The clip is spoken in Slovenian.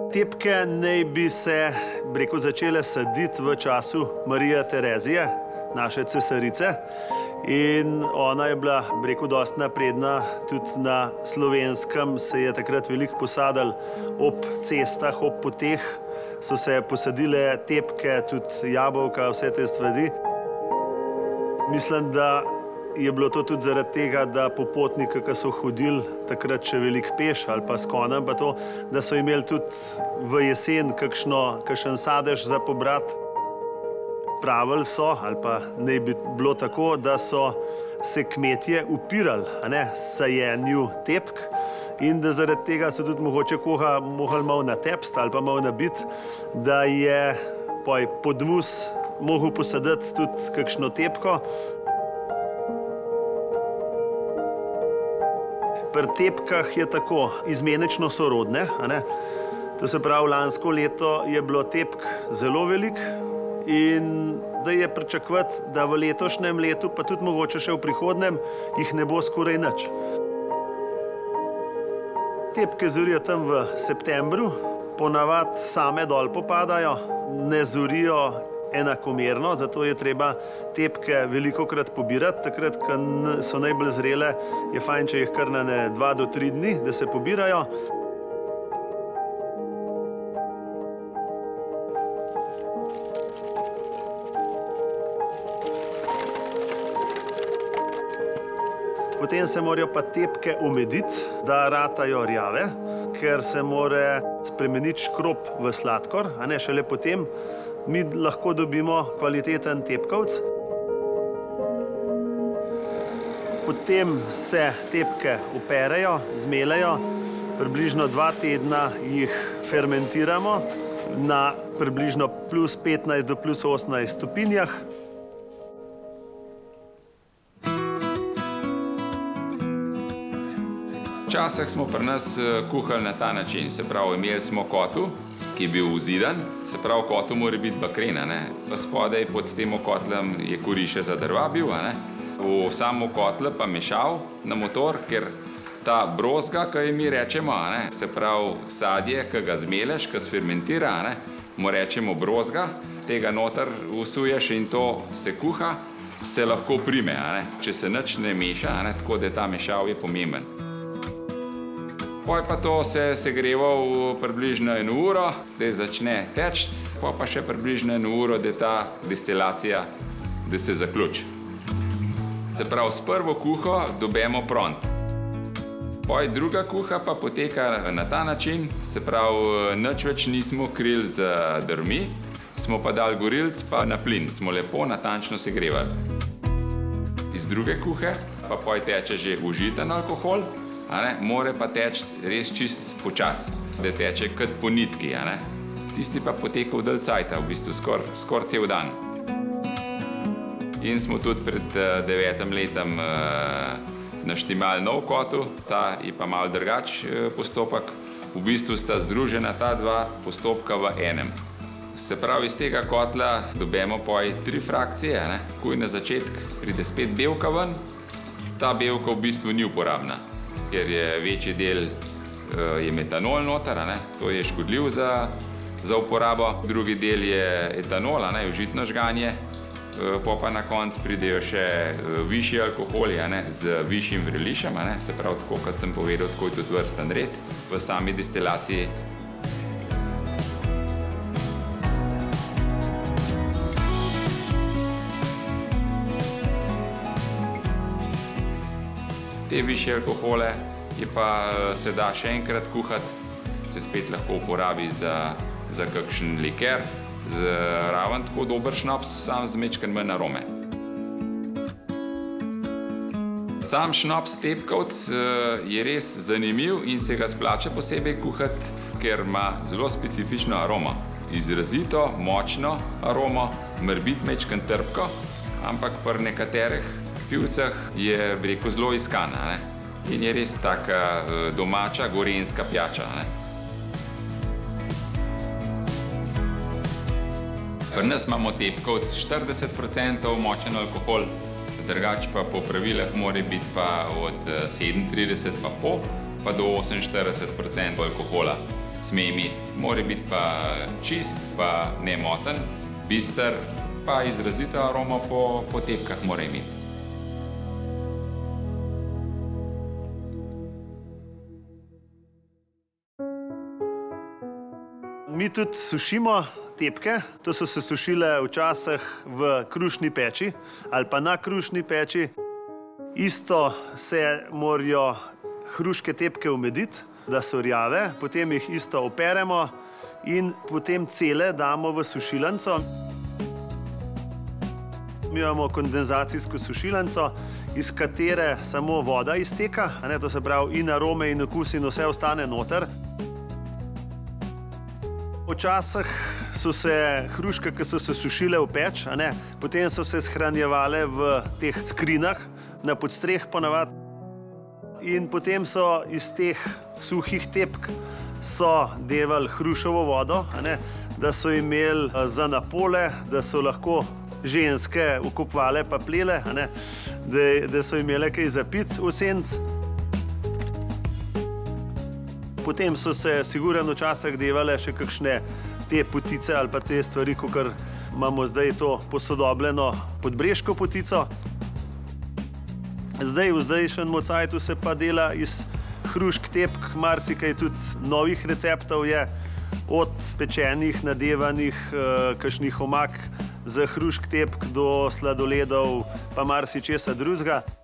Tepke naj bi se, začele saditi v času Marije Terezije, naše cesarice. In ona je bila, dosti napredna, tudi na Slovenskem se je takrat veliko posadilo ob cestah, ob poteh. So se posadile tepke, tudi jabolka, vse te stvari. Mislim, da je bilo to tudi zaradi tega, da popotniki, ki so hodili takrat še veliko peš ali pa s konjem, pa to, da so imeli tudi v jesen kakšen sadež za pobrati. Pravili so, ali pa naj bi bilo tako, da so se kmetje upirali sajenju tepk in da zaradi tega so tudi mogoče koga mogli malo natepsti ali pa malo nabiti, da je podmus mogel posaditi tudi kakšno tepko. Pri tepkah je tako, izmenično sorodne. To se pravi, lansko leto je bilo tepk zelo veliko in zdaj je pričakovati, da v letošnjem letu, pa tudi mogoče še v prihodnjem, jih ne bo skoraj nič. Tepke zorijo tam v septembru, ponavadi same dol popadajo, ne zorijo enakomerno, zato je treba tepke velikokrat pobirati. Takrat, ko so najbolj zrele, je fajn, če jih kar na 2 do 3 dni, da se pobirajo. Potem se morajo pa tepke omediti, da ratajo rjave, ker se mora spremeniti škrob v sladkor, šele potem mi lahko dobimo kvaliteten tepkovec. Potem se tepke operejo, zmelejo, približno 2 tedna jih fermentiramo na približno +15 do +18 stopinjah. Včasih smo pri nas kuhali na ta način, se pravi, imeli smo kotel, ki je bil vzidan, se pravi, kotel mora biti bakren, pa spodaj pod tem kotlem je kuriše za drva bil, v samo kotle pa mešal na motor, ker ta brozga, ki jo mi rečemo, se pravi, sadje, ki ga zmeleš, ki sfermentira, mu rečemo brozga, tega noter usuješ in to se kuha, se lahko prime, če se nič ne meša, tako da ta mešav je pomemben. Poj pa to se segreva v približno 1 uro, da začne teči, pa še približno 1 uro, da ta destilacija, da se zaključi. Se pravi, s prvo kuho dobimo pront. Poj druga kuha pa poteka na ta način, se pravi, nič več nismo krili z drvmi, smo pa dali gorilc pa na plin, smo lepo natančno segrevali. Iz druge kuhe pa poj teče že užiten alkohol, more pa teči res čist počas, da teče kot po nitki. Tisti pa poteka v dalj cajta, v bistvu skoraj cel dan. In smo tudi pred 9 letom naštimali nov kotel, ta je pa malo drugač postopek. V bistvu sta združena ta 2 postopka v enem. Se pravi, iz tega kotla dobimo poj 3 frakcije, kuj na začetku pride spet belka ven. Ta belka v bistvu ni uporabna, ker je večji del je metanol noter, to je škodljiv za uporabo. Drugi del je etanol, užitno žganje. Pa na koncu pridejo še višji alkoholi z višjim vrelišem, se pravi, tako kot sem povedal, tako je tudi vrsten red v sami destilaciji. Te višje alkohole je pa se da še enkrat kuhati, se spet lahko uporabi za kakšen liker, raven tako dober šnops, sam z mečken manj arome. Sam šnops tepkovec je res zanimiv in se ga splača posebej kuhati, ker ima zelo specifično aromo. Izrazito, močno aromo, morebiti mečken trpko, ampak pri nekaterih pivcah je, zelo iskana in je res taka domača, gorenjska pijača. Pri nas imamo tepkovec 40% močen alkohol, drugače pa po pravilah mora biti pa od 37,5 pa do 48% alkohola. sme imeti. Mora biti pa čist, pa nemoten, bister, pa izrazita aroma po tepkah mora imeti. Mi tudi sušimo tepke. To so se sušile včasih v krušni peči ali pa na krušni peči. Isto se morajo hruške tepke umediti, da so rjave, potem jih isto operemo in potem cele damo v sušilnico. Mi imamo kondenzacijsko sušilnico, iz katere samo voda izteka, to se pravi in arome in okus in vse ostane noter. Včasih so se hruške, ki so se sušile v peč, potem so se shranjevale v teh skrinjah, na podstreh ponavadi. In potem so iz teh suhih tepk devali hruševo vodo, da so imeli za na pole, da so lahko ženske okopvale pa plele, da so imele kaj za piti v senci. Potem so se sigurno včasih devale še kakšne te potice ali pa te stvari, kakor imamo zdaj to posodobljeno podbreško potico. Zdaj, v zdajšnjem cajtu se pa dela iz hrušk tepk, marsikaj tudi novih receptov je, od pečenih, nadevanih, kakšnih omak za hrušk tepk do sladoledov, pa marsičesa drugega.